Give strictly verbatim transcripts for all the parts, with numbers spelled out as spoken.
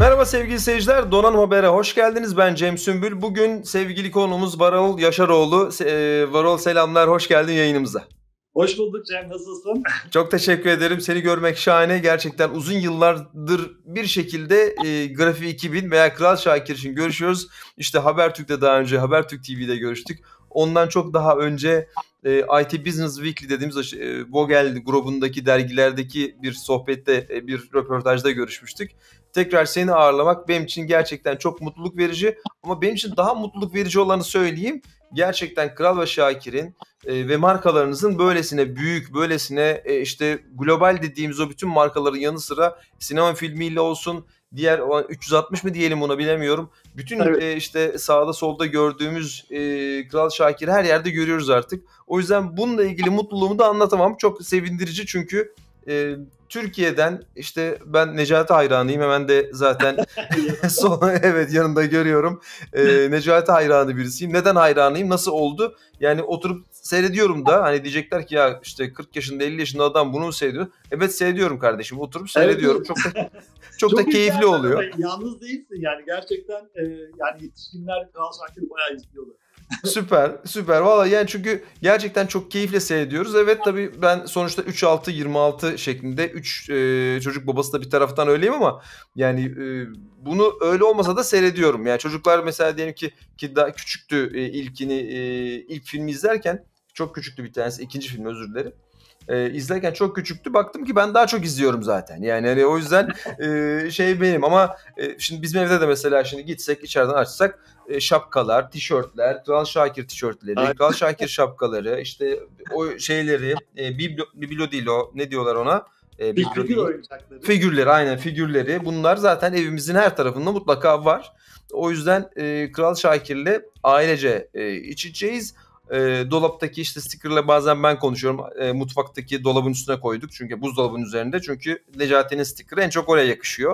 Merhaba sevgili seyirciler, Donanım Haber'e hoş geldiniz. Ben Cem Sümbül. Bugün sevgili konuğumuz Varol Yaşaroğlu. Se- Varol selamlar, hoş geldin yayınımıza. Hoş bulduk Cem, nasılsın? Çok teşekkür ederim. Seni görmek şahane. Gerçekten uzun yıllardır bir şekilde e, Grafi iki bin veya Kral Şakir için görüşüyoruz. İşte Habertürk'te daha önce, Habertürk T V'de görüştük. Ondan çok daha önce e, I T Business Weekly dediğimiz e, Vogel grubundaki dergilerdeki bir sohbette, e, bir röportajda görüşmüştük. Tekrar seni ağırlamak benim için gerçekten çok mutluluk verici. Ama benim için daha mutluluk verici olanı söyleyeyim. Gerçekten Kral ve Şakir'in e, ve markalarınızın böylesine büyük, böylesine e, işte global dediğimiz o bütün markaların yanı sıra sinema filmiyle olsun, diğer üç yüz altmış mı diyelim ona bilemiyorum. Bütün Evet. e, işte sağda solda gördüğümüz e, Kral Şakir'i her yerde görüyoruz artık. O yüzden bununla ilgili mutluluğumu da anlatamam. Çok sevindirici çünkü e, Türkiye'den işte ben Necati hayranıyım. Hemen de zaten son, evet yanında görüyorum. E, Necati hayranı birisiyim. Neden hayranıyım? Nasıl oldu? Yani oturup seyrediyorum da hani diyecekler ki ya işte kırk yaşında elli yaşında adam bunu mu seyrediyor? Evet seyrediyorum kardeşim. Oturup seyrediyorum. Evet. Çok da çok, Çok da keyifli oluyor. Yalnız değilsin yani gerçekten e, yani yetişkinler Kral Şakir'i bayağı izliyorlar. Süper, süper. Vallahi yani çünkü gerçekten çok keyifle seyrediyoruz. Evet tabii ben sonuçta üç altı yirmi altı şeklinde üç e, çocuk babası da bir taraftan öyleyim ama yani e, bunu öyle olmasa da seyrediyorum. Yani çocuklar mesela diyelim ki ki daha küçüktü e, ilkini e, ilk filmi izlerken çok küçüktü bir tanesi ikinci film özür dilerim. E, izlerken çok küçüktü. Baktım ki ben daha çok izliyorum zaten. Yani hani o yüzden e, şey benim ama e, şimdi bizim evde de mesela şimdi gitsek içeriden açsak e, şapkalar, tişörtler, Kral Şakir tişörtleri, Aynen. Kral Şakir şapkaları, işte o şeyleri, e, biblo, biblo değil o, ne diyorlar ona? E, Bir biblo figür değil. oyuncakları. Figürleri, aynen figürleri. Bunlar zaten evimizin her tarafında mutlaka var. O yüzden e, Kral Şakir'le ailece e, iç içeyiz. E, dolaptaki işte sticker'la bazen ben konuşuyorum. E, mutfaktaki dolabın üstüne koyduk. Çünkü buzdolabının üzerinde. Çünkü Necati'nin sticker'ı en çok oraya yakışıyor.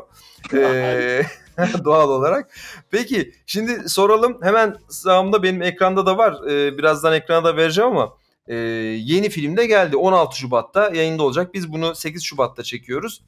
E, doğal olarak. Peki şimdi soralım. Hemen sağımda benim ekranda da var. E, birazdan ekrana da vereceğim ama e, yeni film de geldi. on altı Şubat'ta yayında olacak. Biz bunu sekiz Şubat'ta çekiyoruz.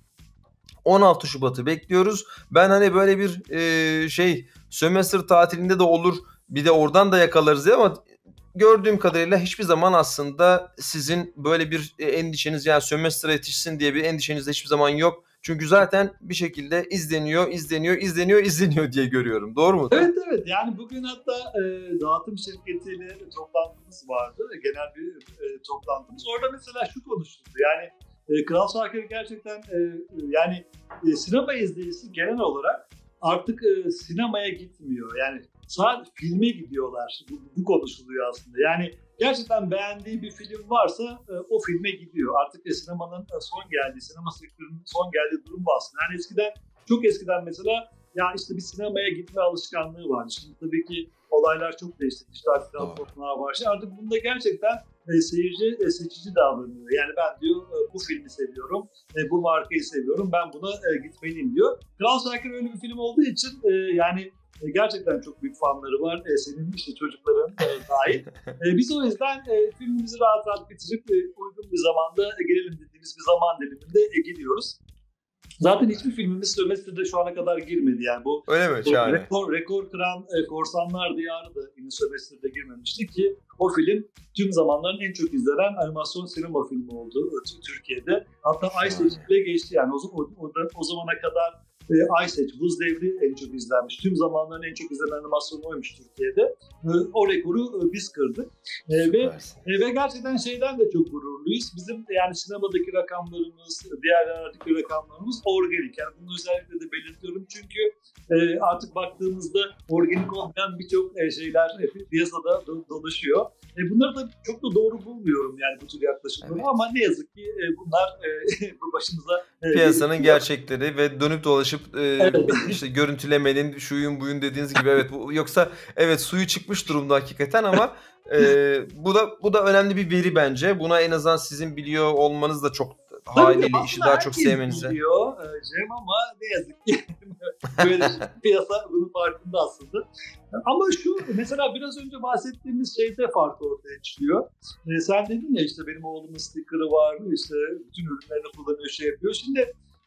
on altı Şubat'ı bekliyoruz. Ben hani böyle bir e, şey sömestr tatilinde de olur. Bir de oradan da yakalarız diye ama gördüğüm kadarıyla hiçbir zaman aslında sizin böyle bir endişeniz yani sömestre yetişsin diye bir endişeniz de hiçbir zaman yok. Çünkü zaten bir şekilde izleniyor, izleniyor, izleniyor, izleniyor diye görüyorum. Doğru mu? Evet evet yani bugün hatta e, dağıtım şirketiyle toplantımız vardı. Genel bir e, toplantımız. Orada mesela şu konuşuldu. Yani e, Kral Şakir gerçekten e, yani e, sinema izleyicisi genel olarak artık e, sinemaya gitmiyor. Yani sadece filme gidiyorlar. Bu, bu konuşuluyor aslında. Yani gerçekten beğendiği bir film varsa e, o filme gidiyor. Artık e, sinemanın e, son geldiği, sinema sektörünün son geldiği durum bu aslında. Yani eskiden, çok eskiden mesela ya işte bir sinemaya gitme alışkanlığı vardı. Şimdi tabii ki olaylar çok değişti. Dijital platformlar var. Şimdi artık bunda gerçekten e, seyirci e, seçici davranıyor. Yani ben diyor e, bu filmi seviyorum, e, bu markayı seviyorum, ben buna e, gitmeliyim diyor. Kral Şakir öyle bir film olduğu için e, yani e, gerçekten çok büyük fanları var. E, senin işte çocukların e, dahil. E, biz o yüzden e, filmimizi rahat rahat bitirip e, uygun bir zamanda e, gelelim dediğimiz bir zaman diliminde e, geliyoruz. Zaten hiçbir filmimiz sömestrede şu ana kadar girmedi yani bu. Öyle mi? Şahane. Rekor, rekor kıran e, Korsanlar Diyarı da yine sömestrede girmemişti ki o film tüm zamanların en çok izlenen animasyon sinema filmi oldu Türkiye'de. Hatta Ice Age bile geçti yani o, o, o, o zamana kadar e, Ice Age, Buz Devri en çok izlenmiş. Tüm zamanların en çok izlenen animasyonu oymuş Türkiye'de. E, o rekoru e, biz kırdık. E, ve, e, ve gerçekten şeyden de çok gururluyuz. Bizim yani sinemadaki rakamlarımız, diğer yerlerdeki rakamlarımız organik. Yani bunu özellikle de belirtiyorum çünkü e, artık baktığımızda organik olmayan birçok e, şeyler e, piyasada do- dolaşıyor. E, bunları da çok da doğru bulmuyorum yani bu tür yaklaşımları evet. Ama ne yazık ki e, bunlar e, başımıza e, piyasanın geliyor. gerçekleri ve dönüp dolaşıp e, evet. işte görüntülemenin şuyun buyun dediğiniz gibi evet bu, yoksa evet suyu çıkmış durumda hakikaten ama e, bu da bu da önemli bir veri bence. Buna en azından sizin biliyor olmanız da çok haliyle işi daha çok sevmenize. Biliyor Cem ama ne yazık ki böyle piyasa bunun farkında aslında. Ama şu mesela biraz önce bahsettiğimiz şeyde fark ortaya çıkıyor. Ee, sen dedin ya işte benim oğlumun sticker'ı var, işte bütün ürünlerini kullanıyor, şey yapıyor. Şimdi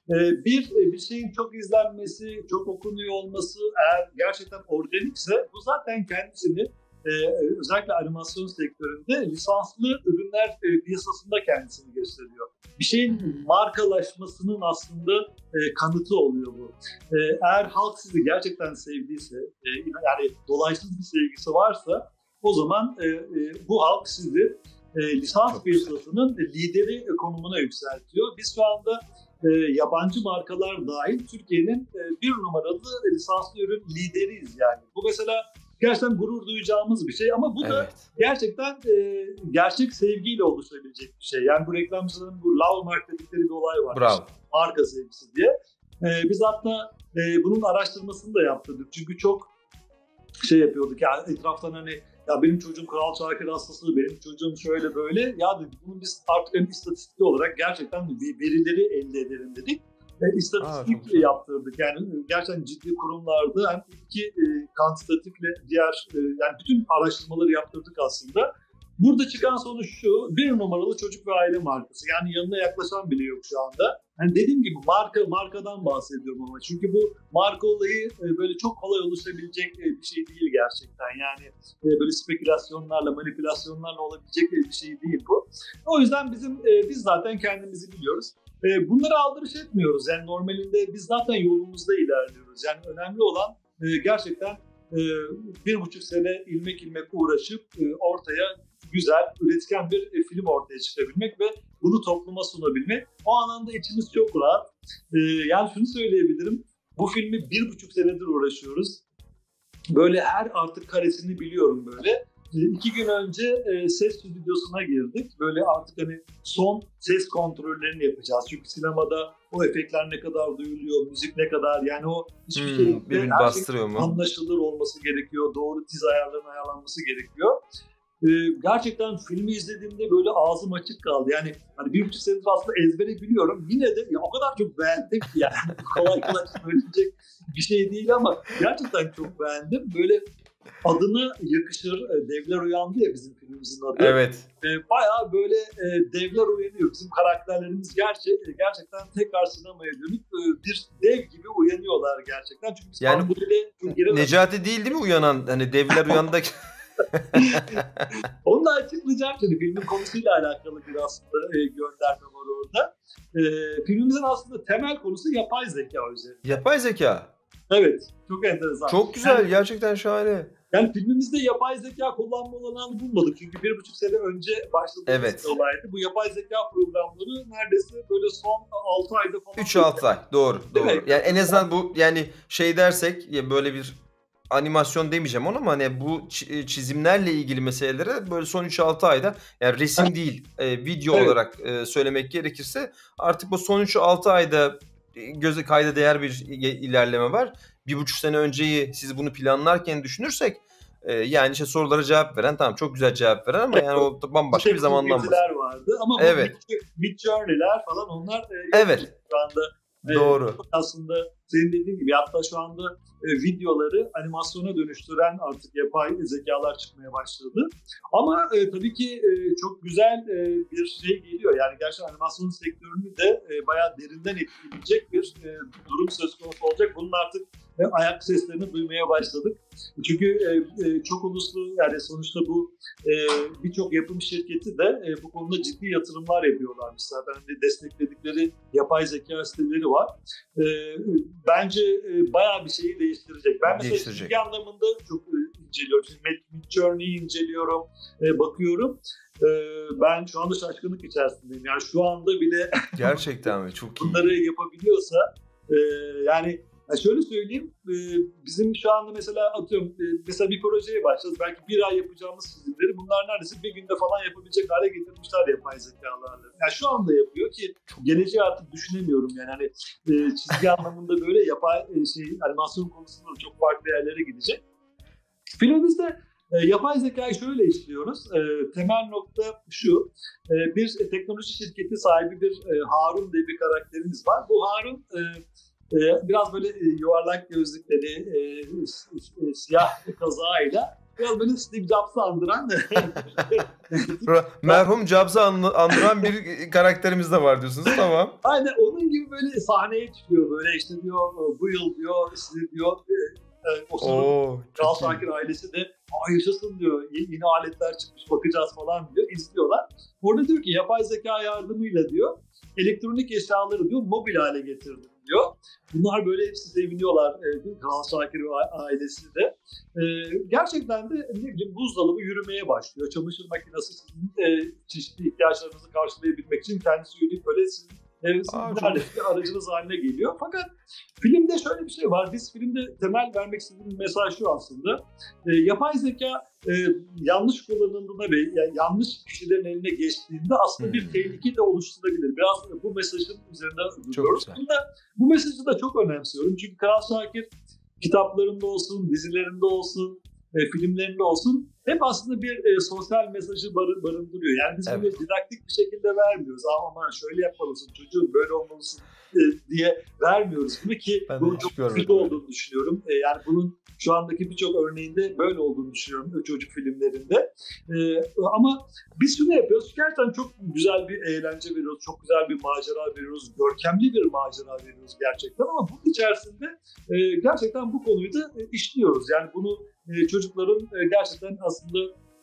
Ee, bir bir şeyin çok izlenmesi, çok okunuyor olması eğer gerçekten organikse bu zaten kendisini e, özellikle animasyon sektöründe lisanslı ürünler e, piyasasında kendisini gösteriyor. Bir şeyin markalaşmasının aslında e, kanıtı oluyor bu. E, eğer halk sizi gerçekten sevdiyse, e, yani dolaysız bir sevgisi varsa o zaman e, e, bu halk sizi e, lisans Çok piyasasının lideri konumuna yükseltiyor. Biz şu anda e, yabancı markalar dahil Türkiye'nin e, bir numaralı lisanslı ürün lideriyiz yani. Bu mesela gerçekten gurur duyacağımız bir şey ama bu da Evet. gerçekten e, gerçek sevgiyle oluşabilecek bir şey. Yani bu reklamcıların bu love mark dedikleri bir olay var. Bravo. Marka sevgisi diye. E, biz hatta e, bunun araştırmasını da yaptırdık. Çünkü çok şey yapıyorduk yani etraftan hani ya benim çocuğum Kral Şakir hastası, benim çocuğum şöyle böyle. Ya dedik bunu biz artık hani istatistik olarak gerçekten verileri elde edelim dedik. E, istatistik Aa, yaptırdık. Yani gerçekten ciddi kurumlarda hem iki e, kantitatifle diğer e, yani bütün araştırmaları yaptırdık aslında. Burada çıkan sonuç şu, bir numaralı çocuk ve aile markası. Yani yanına yaklaşan bile yok şu anda. Hani dediğim gibi marka markadan bahsediyorum ama çünkü bu marka olayı e, böyle çok kolay oluşabilecek e, bir şey değil gerçekten. Yani e, böyle spekülasyonlarla, manipülasyonlarla olabilecek bir şey değil bu. O yüzden bizim e, biz zaten kendimizi biliyoruz. E, bunları aldırış etmiyoruz. Yani normalinde biz zaten yolumuzda ilerliyoruz. Yani önemli olan e, gerçekten e, bir buçuk sene ilmek ilmek uğraşıp e, ortaya güzel, üretken bir e, film ortaya çıkabilmek ve bunu topluma sunabilmek. O anlamda içimiz çok rahat. E, yani şunu söyleyebilirim. Bu filmi bir buçuk senedir uğraşıyoruz. Böyle her artık karesini biliyorum böyle. E, iki gün önce e, ses stüdyosuna girdik. Böyle artık hani son ses kontrollerini yapacağız. Çünkü sinemada o efektler ne kadar duyuluyor, müzik ne kadar yani o hiçbir Hmm, şey birbirini her bastırıyor şey mu? anlaşılır olması gerekiyor. Doğru tiz ayarlarının ayarlanması gerekiyor. Ee, gerçekten filmi izlediğimde böyle ağzım açık kaldı. Yani hani bir buçuk senedir aslında ezbere biliyorum. Yine de ya o kadar çok beğendim ki yani. kolay kolay söyleyecek bir şey değil ama gerçekten çok beğendim. Böyle adına yakışır. Devler uyandı ya bizim filmimizin adı. Evet. Ee, bayağı böyle e, devler uyanıyor. Bizim karakterlerimiz gerçek, gerçekten tekrar sinemaya dönüp e, bir dev gibi uyanıyorlar gerçekten. Çünkü biz Yani yani, Necati değil değil mi uyanan? Hani devler uyandı. Onu da açıklayacağım şimdi. Filmin konusuyla alakalı bir aslında e, gönderme var orada. E, filmimizin aslında temel konusu yapay zeka üzerine. Yapay zeka. Evet. Çok enteresan. Çok güzel. Yani, gerçekten şahane. Yani filmimizde yapay zeka kullanma olanağını bulmadık. Çünkü bir buçuk sene önce başladığımız Evet. bir olaydı. Bu yapay zeka programları neredeyse böyle son altı ayda falan. üç altı ay. Doğru. Doğru. Evet. Yani en azından bu yani şey dersek ya böyle bir animasyon demeyeceğim onu ama hani bu çizimlerle ilgili meselelere böyle son üç altı ayda yani resim değil e, video Evet. olarak e, söylemek gerekirse artık bu son üç altı ayda göze kayda değer bir ilerleme var. Bir buçuk sene önceyi siz bunu planlarken düşünürsek e, yani işte sorulara cevap veren tamam çok güzel cevap veren ama yani o bambaşka bir zamandan bahsediyor. vardı ama bu evet. Midjourney'ler falan onlar e, evet. şu anda. Doğru. Ee, aslında senin dediğin gibi hatta şu anda e, videoları animasyona dönüştüren artık yapay zekalar çıkmaya başladı. Ama e, tabii ki e, çok güzel e, bir şey geliyor. Yani gerçekten animasyon sektörünü de e, bayağı derinden etkileyecek bir e, durum söz konusu olacak. Bunun artık e, ayak seslerini duymaya başladık. Çünkü e, e, çok uluslu yani sonuçta bu e, birçok yapım şirketi de e, bu konuda ciddi yatırımlar yapıyorlarmış. Zaten de destekledikleri yapay zeka siteleri var. E, bence e, bayağı bir şeyi değiştirecek. Ben mesela çizgi anlamında çok e, inceliyorum. Midjourney'i inceliyorum, e, bakıyorum. E, ben şu anda şaşkınlık içerisindeyim. Yani şu anda bile gerçekten mi? Çok iyi. Bunları yapabiliyorsa e, yani Ya şöyle söyleyeyim, bizim şu anda mesela atıyorum, mesela bir projeye başladık. Belki bir ay yapacağımız çizimleri bunlar neredeyse bir günde falan yapabilecek hale getirmişler yapay zekalarla. Yani şu anda yapıyor ki geleceği artık düşünemiyorum yani hani çizgi anlamında böyle yapay şey animasyon konusunda da çok farklı yerlere gidecek. Filmimizde yapay zekayı şöyle işliyoruz. Temel nokta şu, bir teknoloji şirketi sahibi bir Harun diye bir karakterimiz var. Bu Harun biraz böyle yuvarlak gözlükleri, siyah kazağıyla Biraz böyle Steve Jobs'ı andıran. Merhum Jobs'ı andıran bir karakterimiz de var diyorsunuz. Tamam. Aynen onun gibi böyle sahneye çıkıyor böyle işte diyor bu yıl diyor size diyor e, o sırada Kral Şakir ailesi de aa yaşasın diyor yeni aletler çıkmış bakacağız falan diyor izliyorlar. Orada diyor ki yapay zeka yardımıyla diyor elektronik eşyaları diyor mobil hale getirdim diyor. Bunlar böyle hepsi seviniyorlar e, Kral Şakir ailesi de. E, gerçekten de ne bileyim buzdolabı yürümeye başlıyor. Çamaşır makinesi sizin e, çeşitli ihtiyaçlarınızı karşılayabilmek için kendisi yürüyüp böyle sizin e, bir aracınız haline geliyor. Fakat filmde şöyle bir şey var. Biz filmde temel vermek istediğimiz mesaj şu aslında. E, yapay zeka e, yanlış kullanıldığında ve yani yanlış kişilerin eline geçtiğinde aslında hmm. bir tehlike de oluşturabilir. Biraz bu mesajın üzerinde duruyoruz. Bunda, bu mesajı da çok önemsiyorum. Çünkü Kral Şakir kitaplarında olsun, dizilerinde olsun, e, filmlerinde olsun hep aslında bir e, sosyal mesajı bar- barındırıyor. Yani biz evet. bunu didaktik bir şekilde vermiyoruz. Aman şöyle yapmalısın çocuğum, böyle olmalısın e, diye vermiyoruz. Bunu ki ben bunun çok kötü olduğunu düşünüyorum. E, yani bunun şu andaki birçok örneğinde böyle olduğunu düşünüyorum çocuk filmlerinde. E, ama biz şunu yapıyoruz. Gerçekten çok güzel bir eğlence veriyoruz. Çok güzel bir macera veriyoruz. Görkemli bir macera veriyoruz gerçekten. Ama bunun içerisinde e, gerçekten bu konuyu da e, işliyoruz. Yani bunu e, çocukların e, gerçekten aslında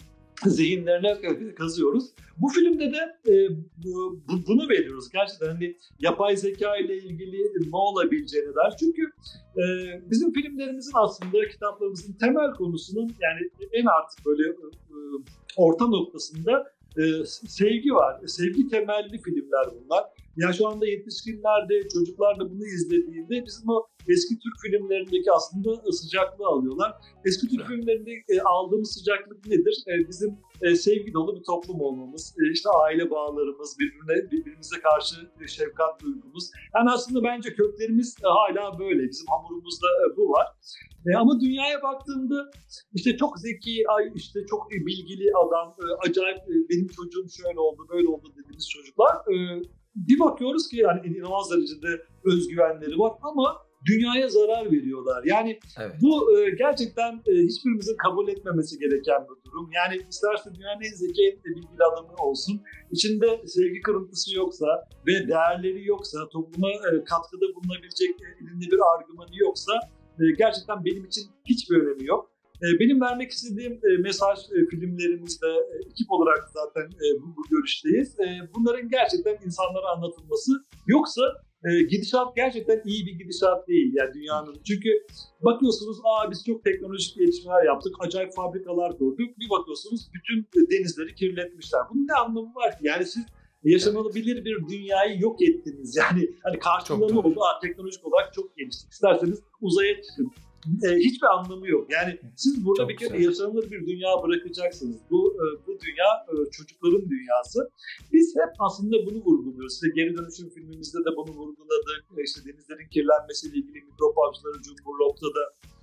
zihinlerine kazıyoruz. Bu filmde de e, bu, bunu veriyoruz. Gerçekten hani yapay zeka ile ilgili ne olabileceğini der. Çünkü e, bizim filmlerimizin aslında kitaplarımızın temel konusunun yani en artık böyle e, orta noktasında e, sevgi var. Sevgi temelli filmler bunlar. Ya şu anda yetişkinler de çocuklar da bunu izlediğinde bizim o eski Türk filmlerindeki aslında sıcaklığı alıyorlar. Eski Türk evet. filmlerinde e, aldığımız sıcaklık nedir? E, bizim e, sevgi dolu bir toplum olmamız, e, işte aile bağlarımız, birbirine birbirimize karşı e, şefkat duygumuz. Yani aslında bence köklerimiz e, hala böyle. Bizim hamurumuzda e, bu var. E, ama dünyaya baktığımda işte çok zeki, ay işte çok bilgili adam, e, acayip e, benim çocuğum şöyle oldu, böyle oldu dediğimiz çocuklar. E, bir bakıyoruz ki yani inanılmaz derecede özgüvenleri var ama dünyaya zarar veriyorlar. Yani evet. bu e, gerçekten e, hiçbirimizin kabul etmemesi gereken bir durum. Yani isterse dünyanın en zeki, en bilgili adamı olsun, içinde sevgi kırıntısı yoksa ve değerleri yoksa, topluma e, katkıda bulunabilecek elinde bir argümanı yoksa e, gerçekten benim için hiçbir önemi yok. Benim vermek istediğim mesaj filmlerimizde ekip olarak zaten bu, bu görüşteyiz. Bunların gerçekten insanlara anlatılması. Yoksa gidişat gerçekten iyi bir gidişat değil yani dünyanın. Çünkü bakıyorsunuz aa biz çok teknolojik gelişmeler yaptık, acayip fabrikalar kurduk. Bir bakıyorsunuz bütün denizleri kirletmişler. Bunun ne anlamı var ki? Yani siz yaşanabilir bir dünyayı yok ettiniz. Yani hani karşılığını oldu, aa, teknolojik olarak çok geliştik. İsterseniz uzaya çıkın. E, hiçbir anlamı yok. Yani siz burada çok bir kere yaşanılır bir dünya bırakacaksınız. Bu e, bu dünya e, çocukların dünyası. Biz hep aslında bunu vurguluyoruz. İşte Geri Dönüşüm filmimizde de bunu vurguladık. İşte denizlerin kirlenmesiyle ilgili mikrop avcıları Cumhurlop'ta da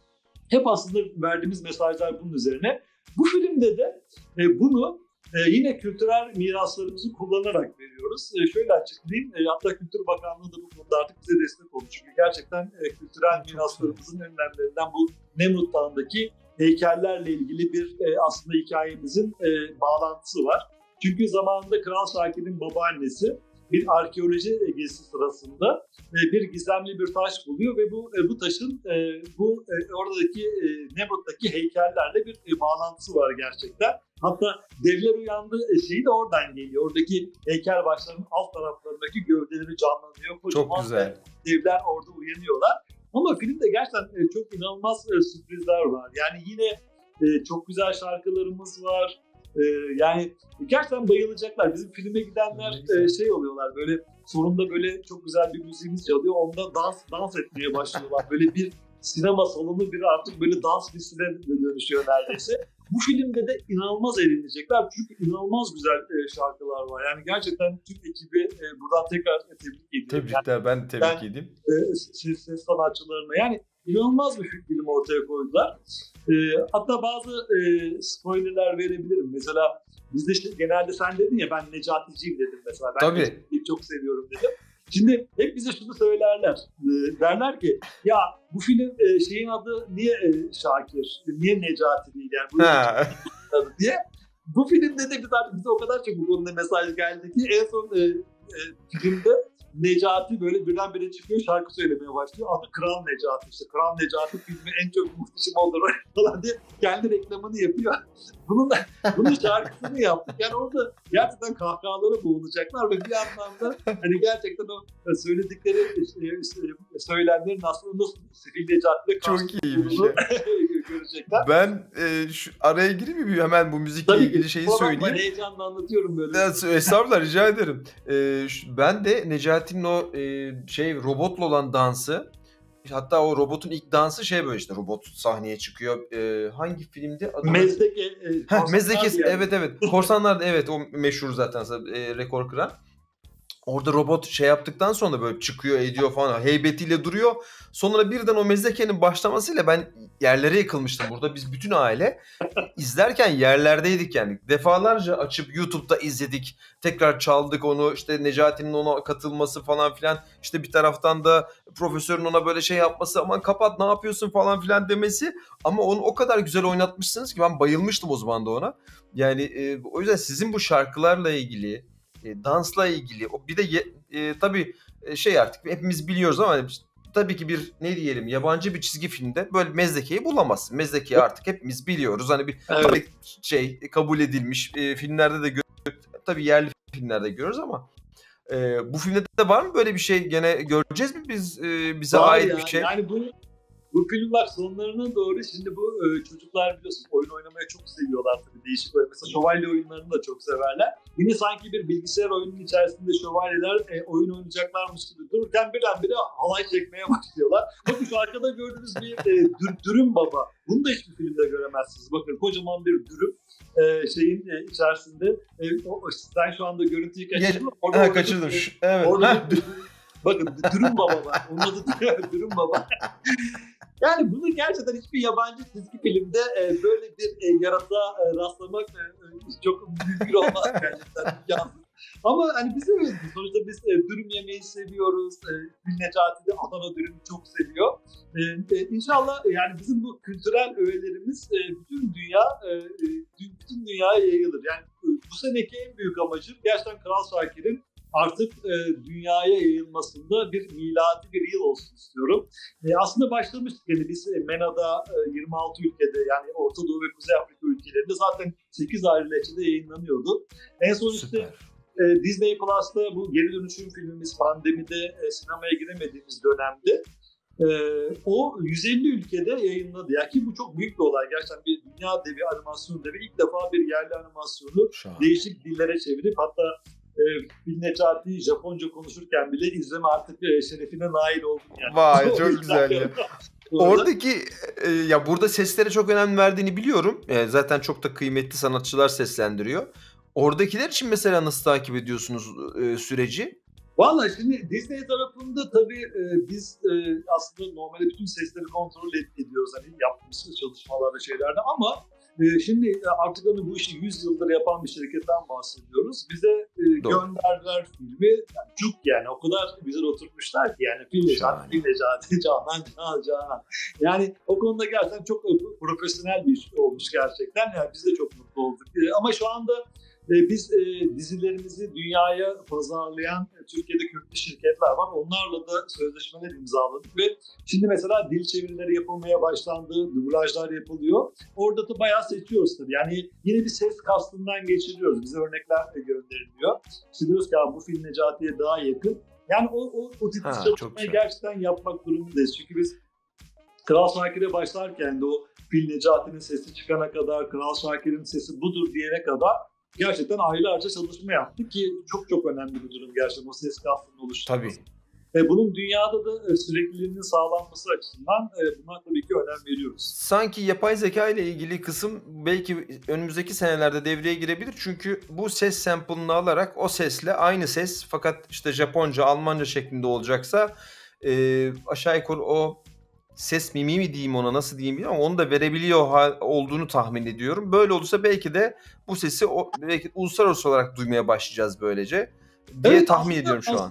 hep aslında verdiğimiz mesajlar bunun üzerine. Bu filmde de e, bunu Ee, yine kültürel miraslarımızı kullanarak veriyoruz. Ee, şöyle açıklayayım, e, hatta Kültür Bakanlığı da bu konuda artık bize destek oldu. Çünkü gerçekten e, kültürel miraslarımızın en önemlilerinden bu Nemrut Dağı'ndaki heykellerle ilgili bir e, aslında hikayemizin e, bağlantısı var. Çünkü zamanında Kral Şakir'in babaannesi bir arkeoloji gezisi sırasında e, bir gizemli bir taş buluyor ve bu e, bu taşın e, bu e, oradaki e, Nemrut'taki heykellerle bir e, bağlantısı var gerçekten. Hatta devler uyandı şeyi de oradan geliyor. Oradaki heykel başlarının alt taraflarındaki gövdeleri canlanıyor. Kocaman çok güzel. Devler orada uyanıyorlar. Ama filmde gerçekten çok inanılmaz sürprizler var. Yani yine çok güzel şarkılarımız var. Yani gerçekten bayılacaklar. Bizim filme gidenler şey oluyorlar böyle sonunda böyle çok güzel bir müziğimiz çalıyor. Onda dans dans etmeye başlıyorlar. Böyle bir sinema salonu bir artık böyle dans pistine dönüşüyor neredeyse. Bu filmde de inanılmaz eğlenecekler çünkü inanılmaz güzel e, şarkılar var. Yani gerçekten tüm ekibi e, buradan tekrar tebrik ediyorum. Tebrikler, yani, ben tebrik ben, edeyim. E, ses, ses sanatçılarına yani inanılmaz bir film ortaya koydular. E, hatta bazı e, spoilerler verebilirim. Mesela bizde işte, genelde sen dedin ya ben Necaticiyim dedim mesela. Ben Tabii. Necati'yi çok seviyorum dedim. Şimdi hep bize şunu söylerler. E, derler ki ya bu film e, şeyin adı niye e, Şakir, niye Necati değil yani bu adı diye. Bu filmde de bize o kadar çok bu konuda mesaj geldi ki en son e, e, filmde Necati böyle birdenbire çıkıyor, şarkı söylemeye başlıyor. Adı Kral Necati, işte Kral Necati filmi en çok muhteşem olur falan diye kendi reklamını yapıyor. Bunun bunun şarkısını yaptık. Yani orada gerçekten kahkahalara boğulacaklar ve bir yandan da hani gerçekten o söyledikleri işte, söylemlerin aslında nasıl Sefil Necati'de çok iyiymiş ya. görecekler. Ben e, şu araya gireyim mi hemen bu müzikle Tabii ilgili şeyi söyleyeyim. Ben heyecanla anlatıyorum böyle. Estağfurullah, rica ederim. E, şu, ben de Necati'nin o e, şey robotla olan dansı, hatta o robotun ilk dansı şey böyle işte robot sahneye çıkıyor. E, hangi filmdi? Mezdeke. E, Mezdeke yani. evet evet. Korsanlar da evet o meşhur zaten e, rekor kıran. Orada robot şey yaptıktan sonra böyle çıkıyor ediyor falan heybetiyle duruyor. Sonra birden o mezdekenin başlamasıyla ben yerlere yıkılmıştım burada. Biz bütün aile izlerken yerlerdeydik yani. Defalarca açıp YouTube'da izledik. Tekrar çaldık onu, işte Necati'nin ona katılması falan filan. İşte bir taraftan da profesörün ona böyle şey yapması, aman kapat ne yapıyorsun falan filan demesi. Ama onu o kadar güzel oynatmışsınız ki ben bayılmıştım o zaman da ona. Yani e, o yüzden sizin bu şarkılarla ilgili, E, dansla ilgili bir de ye, e, tabii şey artık hepimiz biliyoruz ama hani, tabii ki bir ne diyelim yabancı bir çizgi filmde böyle Mezdeke'yi bulamazsın. Mezdeke'yi artık hepimiz biliyoruz. Hani bir evet. şey kabul edilmiş e, filmlerde de gör- tabii yerli filmlerde görüyoruz ama e, bu filmde de var mı böyle bir şey, gene göreceğiz mi biz e, bize var ait ya, bir şey? Yani bu Bu filmler sonlarına doğru şimdi bu e, çocuklar biliyorsunuz oyun oynamayı çok seviyorlar tabii değişik oyun. Mesela şövalye oyunlarını da çok severler. Yine sanki bir bilgisayar oyunun içerisinde şövalyeler e, oyun oynayacaklarmış gibi dururken birdenbire halay çekmeye başlıyorlar. Bakın şu arkada gördüğünüz bir e, dür, dürüm baba. Bunu da hiçbir filmde göremezsiniz. Bakın kocaman bir dürüm e, şeyin e, içerisinde. E, o, sen şu anda görüntüyü kaçırdın. Orada, ha, kaçırdım. E, evet. Orada bir, bakın dürüm baba var. Onun adı dürüm baba. Yani bunu gerçekten hiçbir yabancı çizgi filmde e, böyle bir e, yaratığa e, rastlamak e, çok mümkün olmaz gerçekten. Ama hani biz öyle sonuçta biz e, dürüm yemeyi seviyoruz. E, Necati de Adana dürümü çok seviyor. E, e, İnşallah yani bizim bu kültürel öğelerimiz e, bütün dünya e, bütün dünyaya yayılır. Yani e, bu seneki en büyük amacım gerçekten Kral Şakir'in artık e, dünyaya yayılmasında bir miladi bir yıl olsun istiyorum. E, aslında başlamıştık yani biz e, MENA'da e, yirmi altı ülkede yani Orta Doğu ve Kuzey Afrika ülkelerinde zaten sekiz ayrı lehçede yayınlanıyordu. En son işte e, Disney Plus'ta bu geri dönüşüm filmimiz pandemide e, sinemaya giremediğimiz dönemde e, o yüz elli ülkede yayınladı. Yani ki bu çok büyük bir olay. Gerçekten bir dünya devi animasyon devi. İlk defa bir yerli animasyonu Şahane. değişik dillere çevirip hatta Fil Necati Japonca konuşurken bile izleme artık şerefine nail oldum yani. Vay çok güzel ya. Oradaki e, ya burada seslere çok önem verdiğini biliyorum. E, zaten çok da kıymetli sanatçılar seslendiriyor. Oradakiler için mesela nasıl takip ediyorsunuz e, süreci? Valla şimdi Disney tarafında tabii e, biz e, aslında normalde bütün sesleri kontrol ediyoruz hani yaptığımız çalışmalarda şeylerde ama e, şimdi artık hani bu işi yüz yıldır yapan bir şirketten bahsediyoruz. Bize e, gönderdiler filmi yani cuk yani o kadar güzel oturtmuşlar ki yani Fil Necati, Fil Necati, Canan, Canan, Canan. Yani o konuda gerçekten çok profesyonel bir iş olmuş gerçekten. Yani biz de çok mutlu olduk. E, ama şu anda Biz e, dizilerimizi dünyaya pazarlayan e, Türkiye'de köklü şirketler var. Onlarla da sözleşmeler imzaladık ve şimdi mesela dil çevirileri yapılmaya başlandı, dublajlar yapılıyor. Orada da bayağı seçiyoruz tabii. Yani yine bir ses kastından geçiriyoruz. Bize örnekler de gönderiliyor. İşte diyoruz ki bu film Necati'ye daha yakın. Yani o, o, o tip çalışmayı gerçekten yapmak durumundayız. Çünkü biz Kral Şakir'e başlarken de o Fil Necati'nin sesi çıkana kadar, Kral Şakir'in sesi budur diyene kadar gerçekten aylarca çalışma yaptık ki çok çok önemli bir durum gerçekten o ses kastının oluşturması. Tabii. E, bunun dünyada da sürekliliğinin sağlanması açısından e, buna tabii ki önem veriyoruz. Sanki yapay zeka ile ilgili kısım belki önümüzdeki senelerde devreye girebilir. Çünkü bu ses sample'ını alarak o sesle aynı ses fakat işte Japonca, Almanca şeklinde olacaksa e, aşağı yukarı o ses mimi mi diyeyim ona nasıl diyeyim bilmiyorum ama onu da verebiliyor olduğunu tahmin ediyorum. Böyle olursa belki de bu sesi o, belki uluslararası olarak duymaya başlayacağız böylece diye evet, tahmin aslında, ediyorum şu aslında an. O,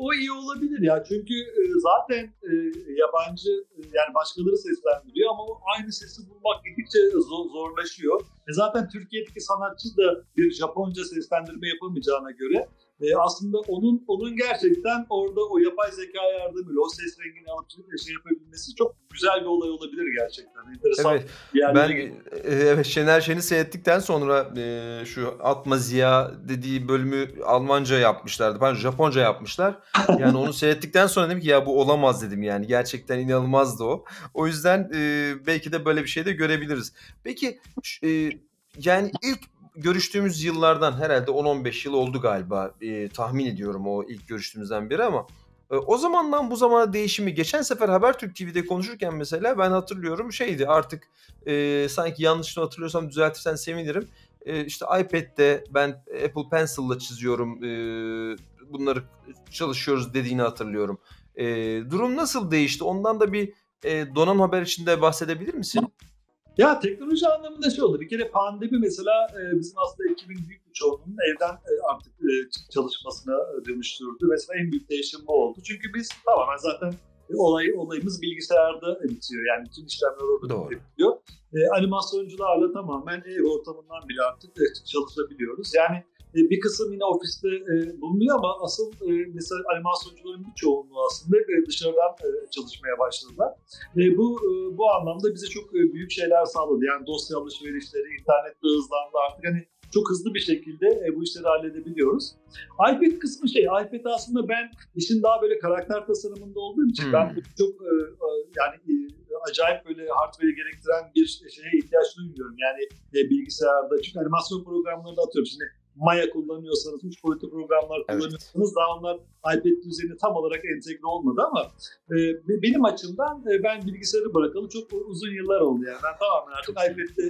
o iyi olabilir ya. Çünkü e, zaten e, yabancı e, yani başkaları seslendiriyor ama o aynı sesi bulmak gittikçe zor, zorlaşıyor. E zaten Türkiye'deki sanatçı da bir Japonca seslendirme yapamayacağına göre e, aslında onun onun gerçekten orada o yapay zeka yardımıyla o ses rengini alıp şey yapabilmesi çok güzel bir olay olabilir gerçekten. Enteresan Evet. bir yerlere Ben gidiyor. e, evet Şener Şen'i seyrettikten sonra e, şu Atma Ziya dediği bölümü Almanca yapmışlardı. Pardon, Japonca yapmışlar. Yani onu seyrettikten sonra dedim ki ya bu olamaz dedim yani. Gerçekten inanılmazdı o. O yüzden e, belki de böyle bir şey de görebiliriz. Peki ş- e, yani ilk görüştüğümüz yıllardan herhalde on on beş yıl oldu galiba. E, tahmin ediyorum o ilk görüştüğümüzden beri ama e, o zamandan bu zamana değişimi geçen sefer Habertürk T V'de konuşurken mesela ben hatırlıyorum şeydi artık e, sanki yanlış hatırlıyorsam düzeltirsen sevinirim. E, işte iPad'de ben Apple Pencil'la çiziyorum e, bunları çalışıyoruz dediğini hatırlıyorum. E, durum nasıl değişti? Ondan da bir e, Donan Haber içinde bahsedebilir misin? Ya teknoloji anlamında şey oldu. Bir kere pandemi mesela e, bizim aslında ekibin büyük bir çoğunluğunun evden e, artık e, çalışmasına e, dönüştürdü. Mesela en büyük değişim bu oldu. Çünkü biz tamamen zaten e, olay olayımız bilgisayarda bitiyor. Yani bütün işlemler orada Doğru. bitiyor. E, animasyoncularla tamamen ev ortamından bile artık e, çalışabiliyoruz. Yani e, bir kısım yine ofiste e, bulunuyor ama asıl e, mesela animasyoncuların bir çoğunluğu aslında e, dışarıdan e, çalışmaya başladılar. E, bu e, bu anlamda bize çok e, büyük şeyler sağladı. Yani dosya alışverişleri, internette hızlandı artık hani çok hızlı bir şekilde e, bu işleri halledebiliyoruz. iPad kısmı şey, iPad aslında ben işin daha böyle karakter tasarımında olduğum için Hmm. ben çok e, e, yani e, acayip böyle hardware gerektiren bir şeye ihtiyaç duymuyorum. Yani e, bilgisayarda çünkü animasyon programlarında atıyorum şimdi Maya kullanıyorsanız, üç boyutlu programlar kullanıyorsanız evet. Daha onlar iPad üzerine tam olarak entegre olmadı ama e, benim açımdan e, ben bilgisayarı bırakalı çok uzun yıllar oldu yani. Ben tamamen artık iPad'de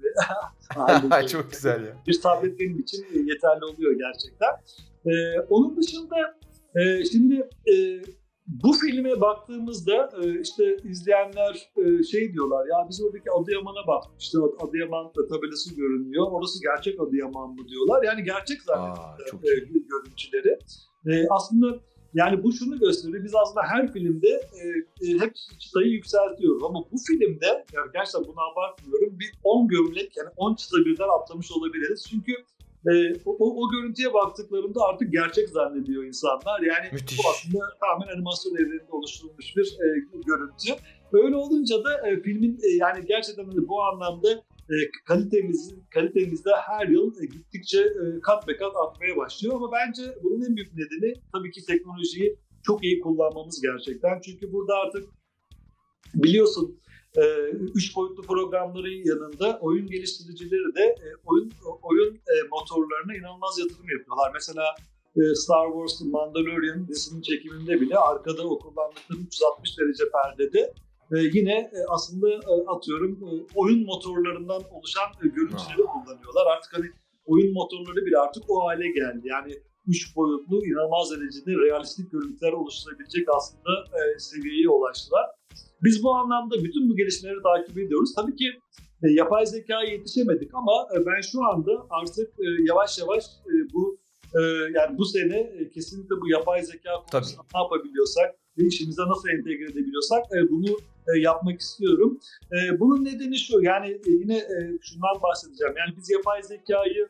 işlerimi çok güzel ya. Bir tablet benim için yeterli oluyor gerçekten. E, onun dışında e, şimdi e, bu filme baktığımızda işte izleyenler şey diyorlar ya biz oradaki Adıyaman'a baktık işte Adıyaman tabelası görünüyor orası gerçek Adıyaman mı diyorlar yani gerçek zannediyorlar görüntüleri. Aslında yani bu şunu gösteriyor biz aslında her filmde hep çıtayı yükseltiyoruz ama bu filmde yani gerçekten bunu abartmıyorum bir on gömlek yani on çıta birden atlamış olabiliriz çünkü E, o, o görüntüye baktıklarında artık gerçek zannediyor insanlar. Yani Müthiş. Bu aslında tamamen animasyon evreninde oluşturulmuş bir e, görüntü. Öyle olunca da e, filmin e, yani gerçekten de bu anlamda e, kalitemiz kalitemizde her yıl e, gittikçe e, kat be kat artmaya başlıyor. Ama bence bunun en büyük nedeni tabii ki teknolojiyi çok iyi kullanmamız gerçekten. Çünkü burada artık biliyorsun Ee, üç boyutlu programların yanında oyun geliştiricileri de e, oyun oyun e, motorlarına inanılmaz yatırım yapıyorlar. Mesela e, Star Wars Mandalorian dizisinin çekiminde bile arkada o kullandıkları üç yüz altmış derece perdede e, yine e, aslında e, atıyorum e, oyun motorlarından oluşan e, görüntüleri kullanıyorlar. Artık hani oyun motorları bile artık o hale geldi. Yani üç boyutlu inanılmaz derecede realistik görüntüler oluşturabilecek aslında e, seviyeye ulaştılar. Biz bu anlamda bütün bu gelişmeleri takip ediyoruz. Tabii ki e, yapay zekaya yetişemedik ama e, ben şu anda artık e, yavaş yavaş e, bu e, yani bu sene e, kesinlikle bu yapay zeka konusunda ne yapabiliyorsak ve işimize nasıl entegre edebiliyorsak e, bunu e, yapmak istiyorum. E, bunun nedeni şu yani e, yine e, şundan bahsedeceğim. Yani biz yapay zekayı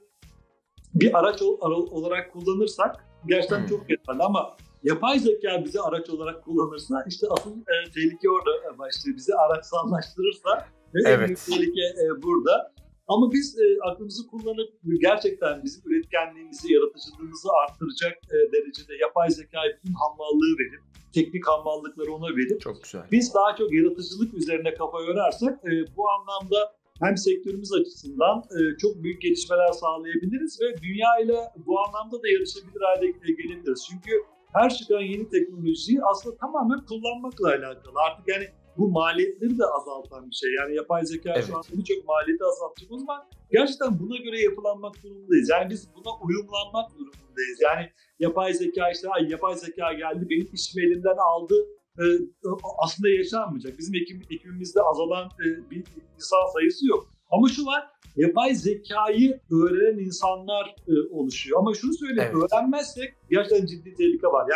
bir araç olarak kullanırsak gerçekten hmm. çok yeterli ama yapay zeka bizi araç olarak kullanırsa işte asıl e, tehlike orada başlıyor. Bizi araçsallaştırırsa evet. En büyük tehlike e, burada. Ama biz e, aklımızı kullanıp gerçekten bizim üretkenliğimizi, yaratıcılığımızı arttıracak e, derecede yapay zekaya bütün hammallığı verip, teknik hammallıkları ona verip çok güzel. Biz daha çok yaratıcılık üzerine kafa yorarsak e, bu anlamda hem sektörümüz açısından e, çok büyük gelişmeler sağlayabiliriz ve dünyayla bu anlamda da yarışabilir hale gelebiliriz. Çünkü her çıkan yeni teknolojiyi aslında tamamen kullanmakla alakalı. Artık yani bu maliyetleri de azaltan bir şey. Yani yapay zeka evet. Şu anda birçok maliyeti azaltacak. O zaman gerçekten buna göre yapılanmak durumundayız. Yani biz buna uyumlanmak durumundayız. Yani yapay zeka işte ay yapay zeka geldi benim işimi elimden aldı. Ee, aslında yaşanmayacak. Bizim ekip, ekibimizde azalan e, bir insan sayısı yok. Ama şu var, yapay zekayı öğrenen insanlar e, oluşuyor. Ama şunu söyleyeyim, evet. Öğrenmezsek gerçekten ciddi tehlike var. Yani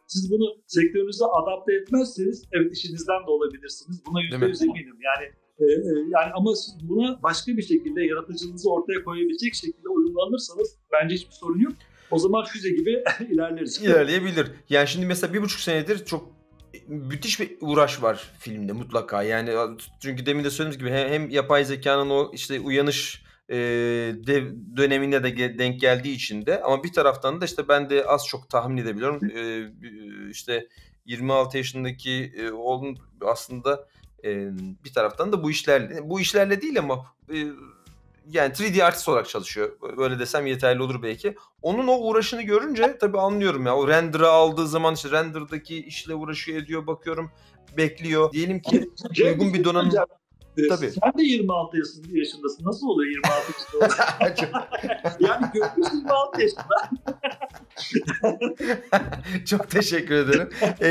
siz bunu sektörünüze adapte etmezseniz evet işinizden de olabilirsiniz. Buna yüzde yüz eminim. Yani e, e, yani ama buna başka bir şekilde yaratıcılığınızı ortaya koyabilecek şekilde uyumlanırsanız bence hiçbir sorun yok. O zaman füze gibi ilerleriz. İlerleyebilir. Yani şimdi mesela bir buçuk senedir çok müthiş bir uğraş var filmde mutlaka. Yani çünkü demin de söylediğimiz gibi hem, hem yapay zekanın o işte uyanış e, dev dönemine de denk geldiği için de, ama bir taraftan da işte ben de az çok tahmin edebiliyorum. E, işte yirmi altı yaşındaki e, oğlum aslında e, bir taraftan da bu işlerle bu işlerle değil ama e, yani üç D artist olarak çalışıyor. Böyle desem yeterli olur belki. Onun o uğraşını görünce tabii anlıyorum ya. O render'ı aldığı zaman işte render'daki işle uğraşıyor, ediyor, bakıyorum, bekliyor. Diyelim ki uygun bir donanım. Tabii. Sen de yirmi altı yaşındasın. Nasıl oluyor yirmi altı yaşında? Yani görmüş yirmi altı yaşında. Çok teşekkür ederim.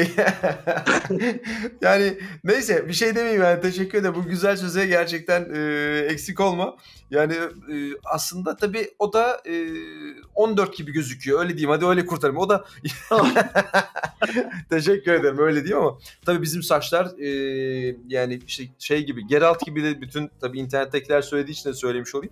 Yani neyse bir şey demeyeyim, yani teşekkür ederim. Bu güzel söze gerçekten e, eksik olma. Yani e, aslında tabii o da e, on dört gibi gözüküyor. Öyle diyeyim, hadi öyle kurtarayım. O da teşekkür ederim, öyle diyeyim ama tabii bizim saçlar e, yani işte şey gibi, Geralt gibi de bütün tabii internettekiler söylediği için de söylemiş olayım.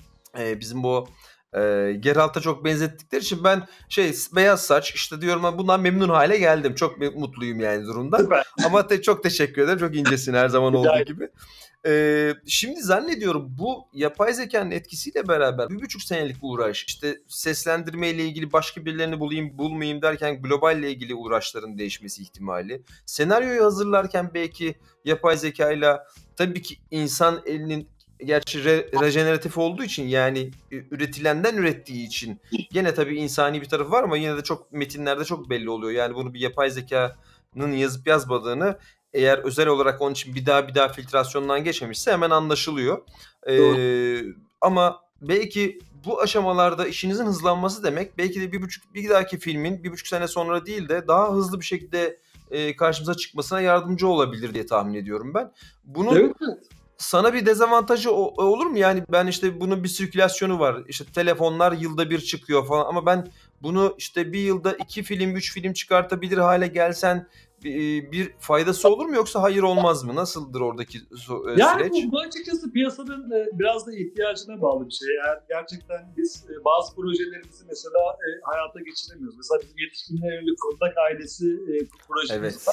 E, bizim bu E, Geralt'a çok benzettikleri için ben şey beyaz saç işte diyorum, bundan memnun hale geldim. Çok mutluyum yani durumdan. Süper. Ama te, çok teşekkür ederim. Çok incesin her zaman olduğu gibi. E, şimdi zannediyorum bu yapay zekanın etkisiyle beraber bir buçuk senelik uğraş, işte seslendirme ile ilgili başka birilerini bulayım bulmayayım derken globalle ilgili uğraşların değişmesi ihtimali. Senaryoyu hazırlarken belki yapay zekayla, tabii ki insan elinin gerçi re, rejeneratif olduğu için, yani üretilenden ürettiği için gene tabii insani bir tarafı var ama yine de çok metinlerde çok belli oluyor. Yani bunu bir yapay zekanın yazıp yazmadığını, eğer özel olarak onun için bir daha bir daha filtrasyondan geçmemişse hemen anlaşılıyor. Ee, ama belki bu aşamalarda işinizin hızlanması demek belki de bir buçuk bir dahaki filmin bir buçuk sene sonra değil de daha hızlı bir şekilde e, karşımıza çıkmasına yardımcı olabilir diye tahmin ediyorum ben. Bunun evet, evet. Sana bir dezavantajı olur mu? Yani ben işte bunun bir sirkülasyonu var. İşte telefonlar yılda bir çıkıyor falan ama ben bunu işte bir yılda iki film, üç film çıkartabilir hale gelsen bir faydası olur mu yoksa hayır olmaz mı? Nasıldır oradaki süreç? Yani bu, bu açıkçası piyasanın biraz da ihtiyacına bağlı bir şey. Eğer gerçekten biz bazı projelerimizi mesela hayata geçiremiyoruz. Mesela bizim yetişkinler yönelik Fırıldak ailesi projemiz evet. var.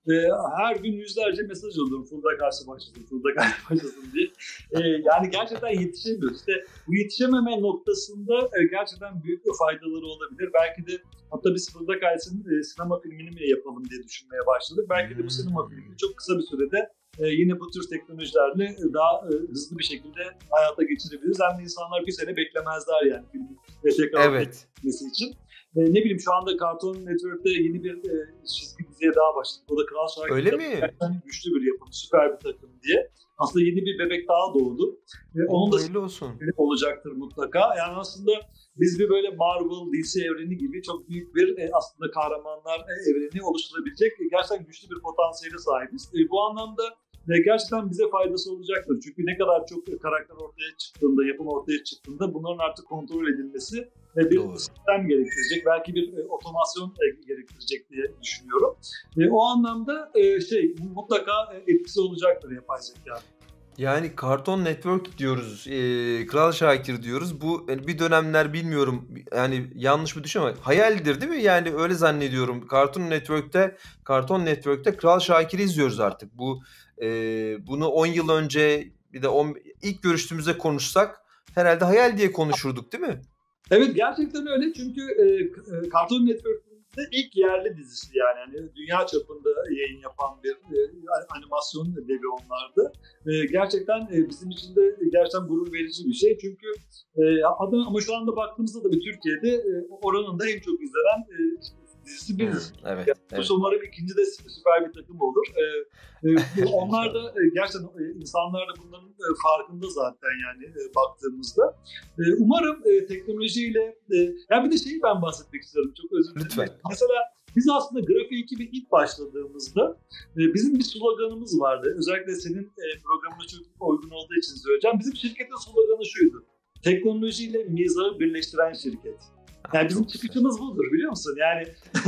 Her gün yüzlerce mesaj alıyorum. Fırıldak ailesi başlasın, Fırıldak ailesi başlasın diye. Yani gerçekten yetişemiyoruz. İşte bu yetişememe noktasında gerçekten büyük bir faydaları olabilir. Belki de hatta biz Fırıldak ailesinin sinema filmini mi yapalım diye düşünmeye başladık. Belki de bu sinema filmini çok kısa bir sürede yine bu tür teknolojilerle daha hızlı bir şekilde hayata geçirebiliriz. Hem de insanlar bir sene beklemezler yani filmi tekrar evet. etmesi için. E, ne bileyim şu anda Cartoon Network'te yeni bir e, çizgi diziye daha başladı. O da Kral Şakir. Öyle mi? Güçlü bir yapım, süper bir takım diye. Aslında yeni bir bebek daha doğdu. E, onun da olsun. olacaktır mutlaka. Yani aslında biz bir böyle Marvel, D C evreni gibi çok büyük bir e, aslında kahramanlar e, evreni oluşturabilecek e, gerçekten güçlü bir potansiyele sahibiz. E, bu anlamda e, gerçekten bize faydası olacaktır. Çünkü ne kadar çok karakter ortaya çıktığında, yapım ortaya çıktığında bunların artık kontrol edilmesi ve bir Doğru. sistem gerektirecek, belki bir e, otomasyon e, gerektirecek diye düşünüyorum. E, o anlamda e, şey mutlaka e, etkisi olacaktır yapay zeka. Yani Cartoon Network diyoruz, e, Kral Şakir diyoruz. Bu yani bir dönemler bilmiyorum, yani yanlış mı düşün ama hayaldir değil mi? Yani öyle zannediyorum. Cartoon Network'te, Cartoon Network'te Kral Şakir'i izliyoruz artık. Bu e, bunu on yıl önce bir de on, ilk görüştüğümüzde konuşsak herhalde hayal diye konuşurduk değil mi? Evet gerçekten öyle çünkü e, Cartoon Network'te ilk yerli dizisi yani, yani dünya çapında yayın yapan bir e, animasyon devi onlardı. E, gerçekten e, bizim için de gerçekten gurur verici bir şey çünkü e, ama şu anda baktığımızda da bir Türkiye'de e, oranın da en çok izlenen e, dizisi biziz. Evet, yani, evet. Umarım ikinci de süper bir takım olur. Ee, e, onlar da e, gerçekten e, insanlar da bunların e, farkında zaten yani e, baktığımızda. E, umarım e, teknolojiyle e, ya bir de şeyi ben bahsetmek istiyorum. Çok özür dilerim. Lütfen. Mesela biz aslında Grafik ekibi ilk başladığımızda e, bizim bir sloganımız vardı. Özellikle senin e, programına çok uygun olduğu için söyleyeceğim. Bizim şirketin sloganı şuydu. Teknolojiyle mizahı birleştiren şirket. Yani bizim çıkışımız budur biliyor musun? Yani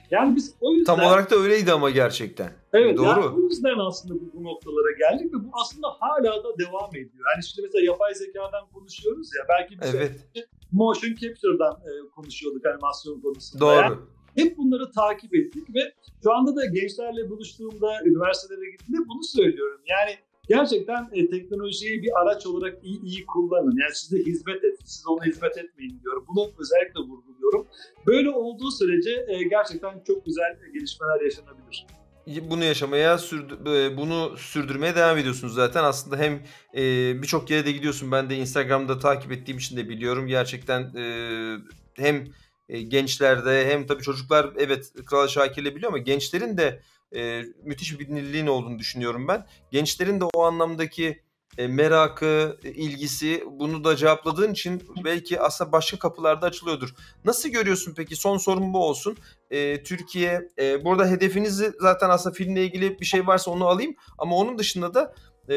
Yani biz o yüzden... Tam olarak da öyleydi ama gerçekten. Evet, doğru. Yani o yüzden aslında bu, bu noktalara geldik ve bu aslında hala da devam ediyor. Yani şimdi mesela yapay zekadan konuşuyoruz ya, belki biz Evet. motion capture'dan e, konuşuyorduk animasyon konusunda. Doğru. Yani hep bunları takip ettik ve şu anda da gençlerle buluştuğumda, üniversitelere gittiğimde bunu söylüyorum. Yani gerçekten e, teknolojiyi bir araç olarak iyi iyi kullanın. Yani size hizmet etsin, siz ona hizmet etmeyin diyorum. Bunu özellikle vurguluyorum. Böyle olduğu sürece e, gerçekten çok güzel gelişmeler yaşanabilir. Bunu yaşamaya, sürdü, bunu sürdürmeye devam ediyorsunuz zaten. Aslında hem e, birçok yere de gidiyorsun. Ben de Instagram'da takip ettiğim için de biliyorum. Gerçekten e, hem e, gençlerde hem tabii çocuklar evet Kral Şakir'le biliyor ama gençlerin de e, müthiş bir dinliliğin olduğunu düşünüyorum ben. Gençlerin de o anlamdaki e, merakı, e, ilgisi, bunu da cevapladığın için belki aslında başka kapılarda açılıyordur. Nasıl görüyorsun peki? Son sorum bu olsun. E, Türkiye, e, burada hedefinizi zaten aslında filmle ilgili bir şey varsa onu alayım. Ama onun dışında da e,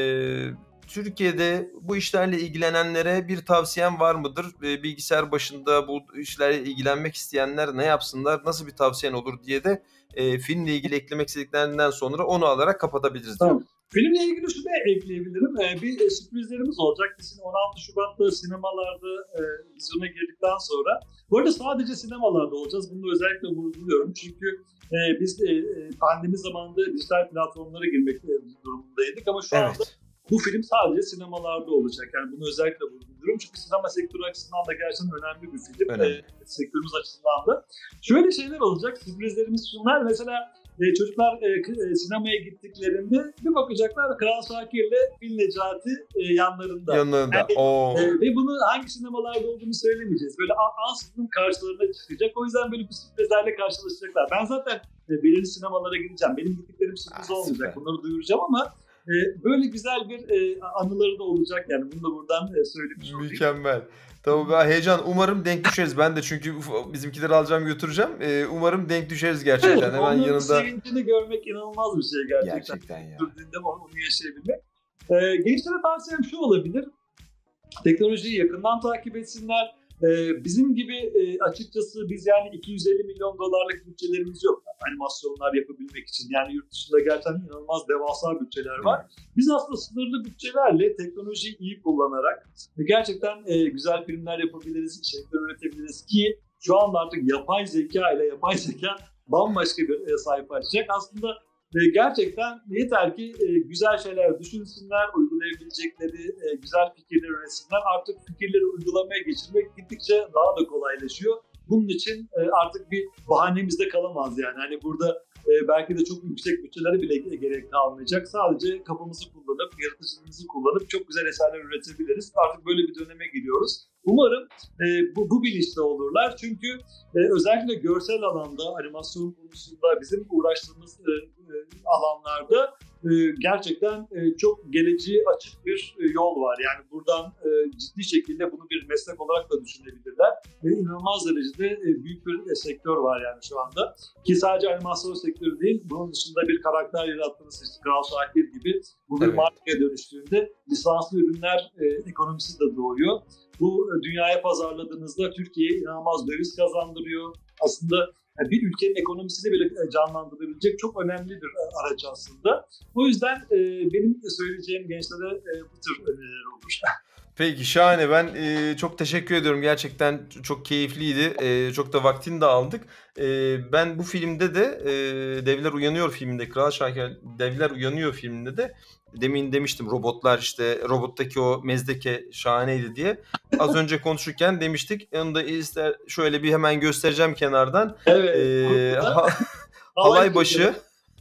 Türkiye'de bu işlerle ilgilenenlere bir tavsiyen var mıdır? E, bilgisayar başında bu işlerle ilgilenmek isteyenler ne yapsınlar? Nasıl bir tavsiyen olur diye de e, filmle ilgili eklemek istediklerinden sonra onu alarak kapatabiliriz diyorum. Tamam. Filmle ilgili şunu ekleyebilirim. Ee, bir e, sürprizlerimiz olacak. Bizim on altı Şubat'ta sinemalarda e, vizyona girdikten sonra. Bu arada sadece sinemalarda olacağız. Bunu da özellikle vurguluyorum. Çünkü e, biz e, pandemi zamanında dijital platformlara girmek durumundaydık. Ama şu evet. anda bu film sadece sinemalarda olacak. Yani bunu özellikle vurguluyorum. Çünkü sinema sektörü açısından da gerçekten önemli bir film. Önemli. E, sektörümüz açısından da. Şöyle şeyler olacak. Sürprizlerimiz şunlar. Mesela E, çocuklar e, e, sinemaya gittiklerinde bir bakacaklar Kral Şakir'le Fil Necati e, yanlarında. Yanlarında. Yani, Oo. e, ve bunu hangi sinemalarda olduğunu söylemeyeceğiz. Böyle ansızın karşılarına çıkacak. O yüzden böyle bir sürprizlerle karşılaşacaklar. Ben zaten e, belirli sinemalara gideceğim. Benim gittiklerim sürpriz Aa, olmayacak. süper. Bunları duyuracağım ama e, böyle güzel bir e, anıları da olacak. Yani bunu da buradan e, söylemiş olayım. Mükemmel. Tamam ben heyecan. Umarım denk düşeriz. Ben de çünkü bizimkileri alacağım götüreceğim. Ee, umarım denk düşeriz gerçekten. Evet, hemen onun yanında. sevincini görmek inanılmaz bir şey gerçekten. Gerçekten ya. Gördüğünde onu yaşayabilmek. Ee, gençlere tavsiyem şu olabilir. Teknolojiyi yakından takip etsinler. Ee, bizim gibi e, açıkçası biz yani iki yüz elli milyon dolarlık bütçelerimiz yok. Animasyonlar yapabilmek için. Yani yurt dışında gerçekten inanılmaz devasa bütçeler var. Biz aslında sınırlı bütçelerle teknolojiyi iyi kullanarak gerçekten e, güzel filmler yapabiliriz, içerikler üretebiliriz ki şu anda artık yapay zeka ile yapay zeka bambaşka bir e, sayfa açacak. Aslında e, gerçekten yeter ki e, güzel şeyler düşünsünler, uygulayabilecekleri e, güzel fikirler üretsinler. Artık fikirleri uygulamaya geçirmek gittikçe daha da kolaylaşıyor. Bunun için e, artık bir bahanemiz de kalamaz yani. Hani burada e, belki de çok yüksek bütçelere bile gerek kalmayacak. Sadece kafamızı kullanıp, yaratıcılığımızı kullanıp çok güzel eserler üretebiliriz. Artık böyle bir döneme giriyoruz. Umarım e, bu, bu bilinçte olurlar. Çünkü e, özellikle görsel alanda, animasyon konusunda bizim uğraştığımız e, e, alanlarda e, gerçekten e, çok geleceği açık bir e, yol var. Yani buradan e, ciddi şekilde bunu bir meslek olarak da düşünebilirler. E, inanılmaz derecede e, büyük bir e, sektör var yani şu anda. Ki sadece animasyon sektörü değil, bunun dışında bir karakter yarattığınız işte Kral Şakir gibi bu bir evet. markaya dönüştüğünde lisanslı ürünler e, ekonomisi de doğuyor. Bu e, dünyaya pazarladığınızda Türkiye'ye inanılmaz döviz kazandırıyor. Aslında yani bir ülkenin ekonomisini bile canlandırabilecek çok önemli bir araç aslında. O yüzden e, benim söyleyeceğim gençlere e, bu tür öneriler olur. Peki şahane. Ben e, çok teşekkür ediyorum. Gerçekten çok keyifliydi. E, çok da vaktini de aldık. E, ben bu filmde de e, Devler Uyanıyor filminde, Kral Şakir Devler Uyanıyor filminde de demin demiştim robotlar işte robottaki o Mezdeke şahaneydi diye. Az önce konuşurken demiştik. Onu da ister şöyle bir hemen göstereceğim kenardan. Evet. E, ha, halay başı.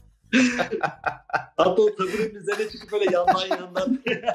Hatta o taburenin üzerine çıkıp böyle yandan yandan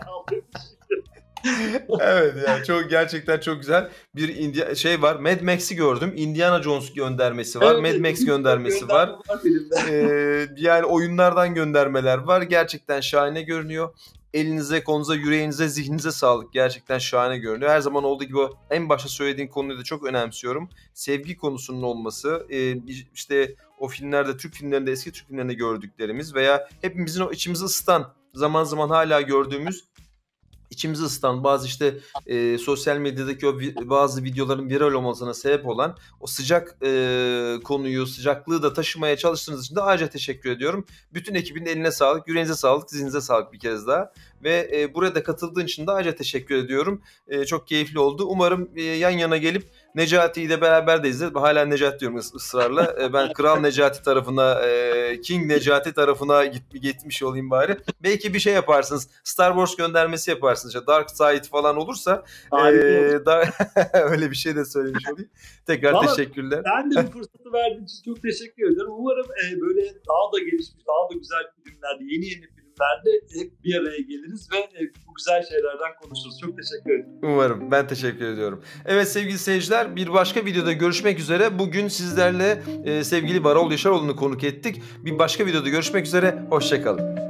evet yani çok gerçekten çok güzel bir India, şey var. Mad Max'i gördüm. Indiana Jones göndermesi var. Evet, Mad Max göndermesi var. var ee, yani oyunlardan göndermeler var. Gerçekten şahane görünüyor. Elinize, kolunuza, yüreğinize, zihninize sağlık. Gerçekten şahane görünüyor. Her zaman olduğu gibi en başta söylediğin konuyu da çok önemsiyorum. Sevgi konusunun olması, ee, işte o filmlerde, Türk filmlerinde, eski Türk filmlerinde gördüklerimiz veya hepimizin o içimizi ısıtan, zaman zaman hala gördüğümüz içimizi ısıtan bazı işte e, sosyal medyadaki o vi- bazı videoların viral olmasına sebep olan o sıcak e, konuyu, sıcaklığı da taşımaya çalıştığınız için de ayrıca teşekkür ediyorum. Bütün ekibin eline sağlık, yüreğinize sağlık, zihninize sağlık bir kez daha. Ve e, buraya da katıldığın için de ayrıca teşekkür ediyorum. E, çok keyifli oldu. Umarım e, yan yana gelip Necati'yi de beraber de izleriz. Hala Necati diyorum ıs- ısrarla. E, ben Kral Necati tarafına, e, King Necati tarafına git, gitmiş olayım bari. Belki bir şey yaparsınız. Star Wars göndermesi yaparsınız. İşte Dark Side falan olursa e, Harika olur. dar- öyle bir şey de söylemiş olayım. Tekrar Valla teşekkürler. ben de bu fırsatı verdiğin için çok teşekkür ederim. Umarım e, böyle daha da gelişmiş, daha da güzel filmlerde, yeni yeni filmlerde hep bir araya geliriz ve e, bu güzel şeylerden konuşuruz. Çok teşekkür ederim. Umarım. Ben teşekkür ediyorum. Evet sevgili seyirciler, bir başka videoda görüşmek üzere. Bugün sizlerle e, sevgili Varol Yaşaroğlu'nu konuk ettik. Bir başka videoda görüşmek üzere. Hoşça kalın.